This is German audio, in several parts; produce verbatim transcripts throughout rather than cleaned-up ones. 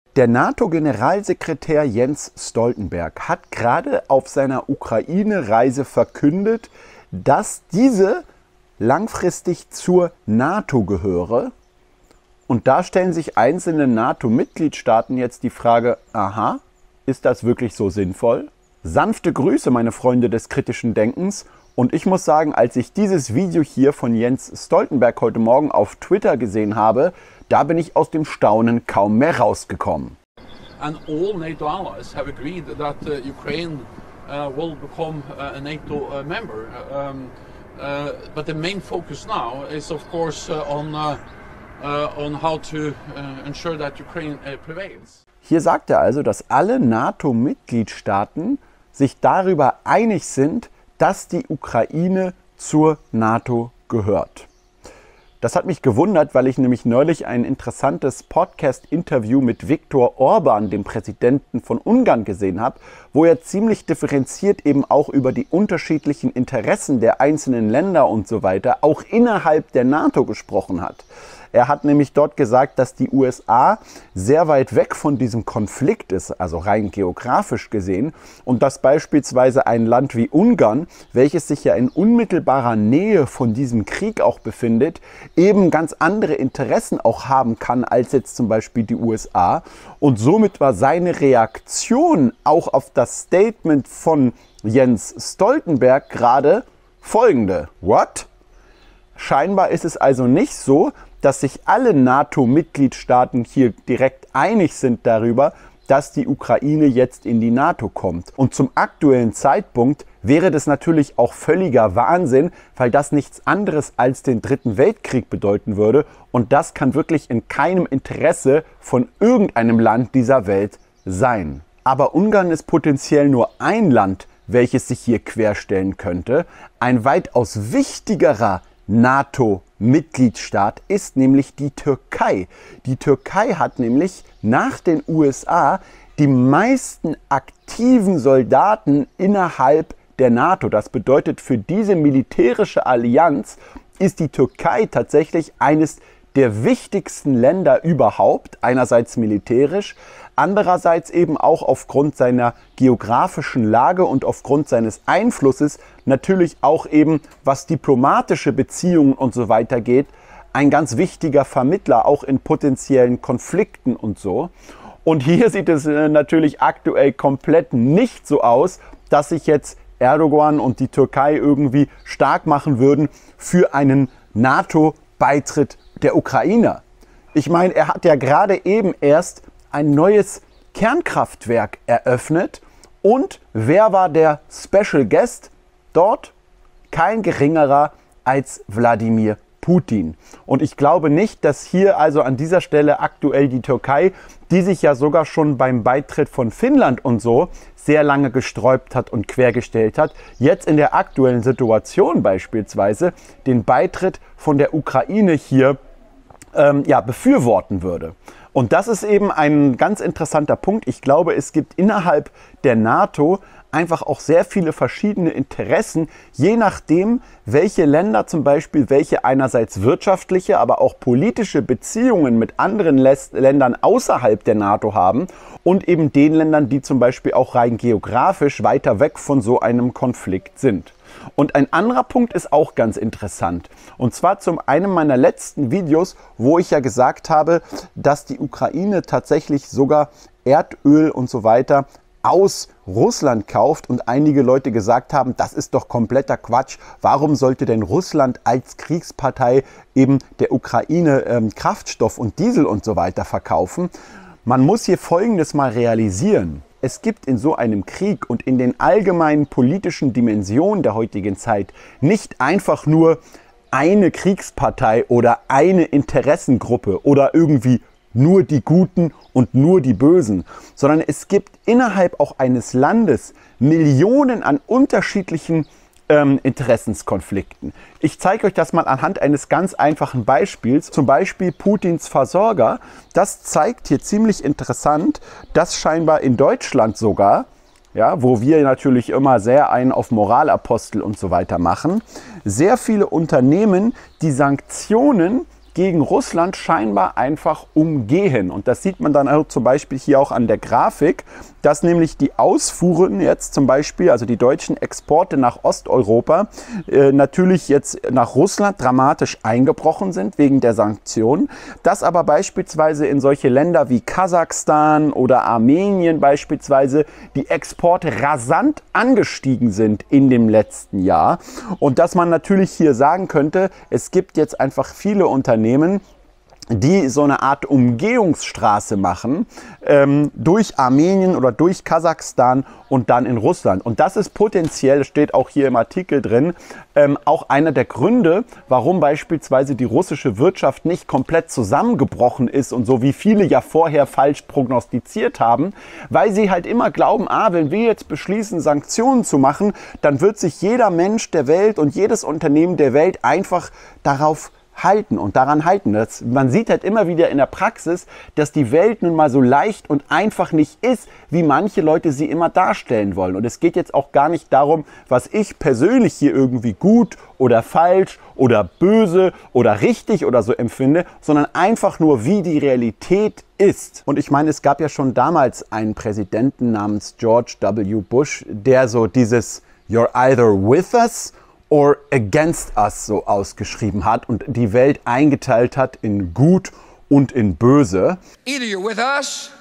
Der NATO-Generalsekretär Jens Stoltenberg hat gerade auf seiner Ukraine-Reise verkündet, dass diese langfristig zur NATO gehöre. Und da stellen sich einzelne NATO-Mitgliedstaaten jetzt die Frage, aha, ist das wirklich so sinnvoll? Sanfte Grüße, meine Freunde des kritischen Denkens. Und ich muss sagen, als ich dieses Video hier von Jens Stoltenberg heute Morgen auf Twitter gesehen habe, da bin ich aus dem Staunen kaum mehr rausgekommen. And all NATO allies have agreed that uh, Ukraine uh, will become uh, a NATO uh, member. Um, uh, but the main focus now is, of course, uh, on uh, uh, on how to uh, ensure that Ukraine uh, prevails. Hier sagt er also, dass alle NATO-Mitgliedstaaten sich darüber einig sind, dass die Ukraine zur NATO gehört. Das hat mich gewundert, weil ich nämlich neulich ein interessantes Podcast-Interview mit Viktor Orban, dem Präsidenten von Ungarn, gesehen habe, wo er ziemlich differenziert eben auch über die unterschiedlichen Interessen der einzelnen Länder und so weiter, auch innerhalb der NATO gesprochen hat. Er hat nämlich dort gesagt, dass die U S A sehr weit weg von diesem Konflikt ist, also rein geografisch gesehen, und dass beispielsweise ein Land wie Ungarn, welches sich ja in unmittelbarer Nähe von diesem Krieg auch befindet, eben ganz andere Interessen auch haben kann als jetzt zum Beispiel die U S A. Und somit war seine Reaktion auch auf das Statement von Jens Stoltenberg gerade folgende. What? Scheinbar ist es also nicht so, dass sich alle NATO-Mitgliedstaaten hier direkt einig sind darüber, dass die Ukraine jetzt in die NATO kommt. Und zum aktuellen Zeitpunkt wäre das natürlich auch völliger Wahnsinn, weil das nichts anderes als den Dritten Weltkrieg bedeuten würde. Und das kann wirklich in keinem Interesse von irgendeinem Land dieser Welt sein. Aber Ungarn ist potenziell nur ein Land, welches sich hier querstellen könnte. Ein weitaus wichtigerer NATO-Mitgliedstaat ist nämlich die Türkei. Die Türkei hat nämlich nach den U S A die meisten aktiven Soldaten innerhalb der NATO. Das bedeutet, für diese militärische Allianz ist die Türkei tatsächlich eines der wichtigsten Länder überhaupt, einerseits militärisch, andererseits eben auch aufgrund seiner geografischen Lage und aufgrund seines Einflusses, natürlich auch eben, was diplomatische Beziehungen und so weiter geht, ein ganz wichtiger Vermittler, auch in potenziellen Konflikten und so. Und hier sieht es natürlich aktuell komplett nicht so aus, dass sich jetzt Erdogan und die Türkei irgendwie stark machen würden für einen NATO-Beitritt der Ukrainer. Ich meine, er hat ja gerade eben erst ein neues Kernkraftwerk eröffnet. Und wer war der Special Guest dort? Kein geringerer als Wladimir Putin. Und ich glaube nicht, dass hier also an dieser Stelle aktuell die Türkei, die sich ja sogar schon beim Beitritt von Finnland und so sehr lange gesträubt hat und quergestellt hat, jetzt in der aktuellen Situation beispielsweise den Beitritt von der Ukraine hier ähm, ja, befürworten würde. Und das ist eben ein ganz interessanter Punkt. Ich glaube, es gibt innerhalb der NATO einfach auch sehr viele verschiedene Interessen, je nachdem, welche Länder zum Beispiel welche einerseits wirtschaftliche, aber auch politische Beziehungen mit anderen Ländern außerhalb der NATO haben und eben den Ländern, die zum Beispiel auch rein geografisch weiter weg von so einem Konflikt sind. Und ein anderer Punkt ist auch ganz interessant. Und zwar zum einem meiner letzten Videos, wo ich ja gesagt habe, dass die Ukraine tatsächlich sogar Erdöl und so weiter aus Russland kauft und einige Leute gesagt haben, das ist doch kompletter Quatsch. Warum sollte denn Russland als Kriegspartei eben der Ukraine ähm, Kraftstoff und Diesel und so weiter verkaufen? Man muss hier Folgendes mal realisieren. Es gibt in so einem Krieg und in den allgemeinen politischen Dimensionen der heutigen Zeit nicht einfach nur eine Kriegspartei oder eine Interessengruppe oder irgendwie nur die Guten und nur die Bösen, sondern es gibt innerhalb auch eines Landes Millionen an unterschiedlichen ähm, Interessenskonflikten. Ich zeige euch das mal anhand eines ganz einfachen Beispiels, zum Beispiel Putins Versorger. Das zeigt hier ziemlich interessant, dass scheinbar in Deutschland sogar, ja, wo wir natürlich immer sehr einen auf Moralapostel und so weiter machen, sehr viele Unternehmen die Sanktionen gegen Russland scheinbar einfach umgehen. Und das sieht man dann auch zum Beispiel hier auch an der Grafik, dass nämlich die Ausfuhren jetzt zum Beispiel, also die deutschen Exporte nach Osteuropa, äh, natürlich jetzt nach Russland dramatisch eingebrochen sind wegen der Sanktionen, dass aber beispielsweise in solche Länder wie Kasachstan oder Armenien beispielsweise die Exporte rasant angestiegen sind in dem letzten Jahr. Und dass man natürlich hier sagen könnte, es gibt jetzt einfach viele Unternehmen, die so eine Art Umgehungsstraße machen ähm, durch Armenien oder durch Kasachstan und dann in Russland. Und das ist potenziell, steht auch hier im Artikel drin, ähm, auch einer der Gründe, warum beispielsweise die russische Wirtschaft nicht komplett zusammengebrochen ist und so wie viele ja vorher falsch prognostiziert haben, weil sie halt immer glauben, ah, wenn wir jetzt beschließen, Sanktionen zu machen, dann wird sich jeder Mensch der Welt und jedes Unternehmen der Welt einfach darauf halten und daran halten. Das, man sieht halt immer wieder in der Praxis, dass die Welt nun mal so leicht und einfach nicht ist, wie manche Leute sie immer darstellen wollen. Und es geht jetzt auch gar nicht darum, was ich persönlich hier irgendwie gut oder falsch oder böse oder richtig oder so empfinde, sondern einfach nur, wie die Realität ist. Und ich meine, es gab ja schon damals einen Präsidenten namens George W. Bush, der so dieses "You're either with us or against us" so ausgeschrieben hat und die Welt eingeteilt hat in gut und in böse. Either you're with us,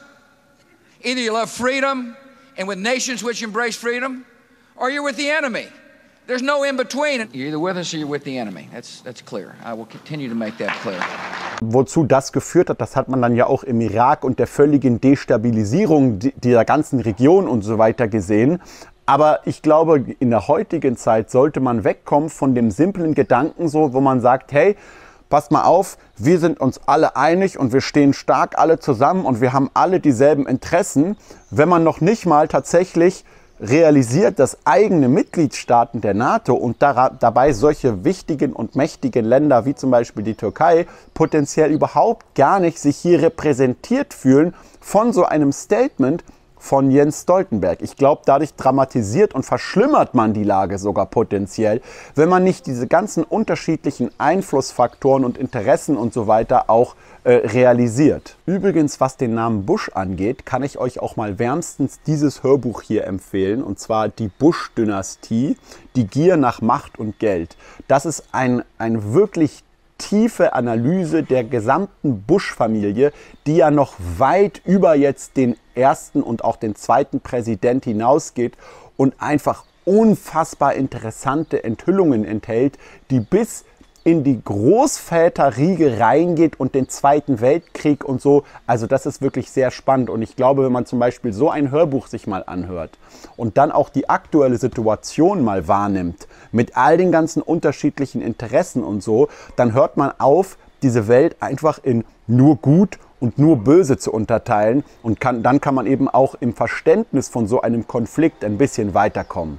either you love freedom and with nations which embrace freedom, or you're with the enemy. There's no in between. You're either with us or you're with the enemy. That's that's clear. I will continue to make that clear. Wozu das geführt hat, das hat man dann ja auch im Irak und der völligen Destabilisierung dieser ganzen Region und so weiter gesehen. Aber ich glaube, in der heutigen Zeit sollte man wegkommen von dem simplen Gedanken so, wo man sagt, hey, passt mal auf, wir sind uns alle einig und wir stehen stark alle zusammen und wir haben alle dieselben Interessen, wenn man noch nicht mal tatsächlich realisiert, dass eigene Mitgliedstaaten der NATO und da, dabei solche wichtigen und mächtigen Länder wie zum Beispiel die Türkei potenziell überhaupt gar nicht sich hier repräsentiert fühlen von so einem Statement von Jens Stoltenberg. Ich glaube, dadurch dramatisiert und verschlimmert man die Lage sogar potenziell, wenn man nicht diese ganzen unterschiedlichen Einflussfaktoren und Interessen und so weiter auch äh, realisiert. Übrigens, was den Namen Bush angeht, kann ich euch auch mal wärmstens dieses Hörbuch hier empfehlen, und zwar die Bush-Dynastie, die Gier nach Macht und Geld. Das ist ein, ein wirklich tiefe Analyse der gesamten Bush-Familie, die ja noch weit über jetzt den ersten und auch den zweiten Präsident hinausgeht und einfach unfassbar interessante Enthüllungen enthält, die bis in die Großväterriege reingeht und den Zweiten Weltkrieg und so. Also das ist wirklich sehr spannend und ich glaube, wenn man zum Beispiel so ein Hörbuch sich mal anhört und dann auch die aktuelle Situation mal wahrnimmt, mit all den ganzen unterschiedlichen Interessen und so, dann hört man auf, diese Welt einfach in nur gut und nur böse zu unterteilen und kann, dann kann man eben auch im Verständnis von so einem Konflikt ein bisschen weiterkommen.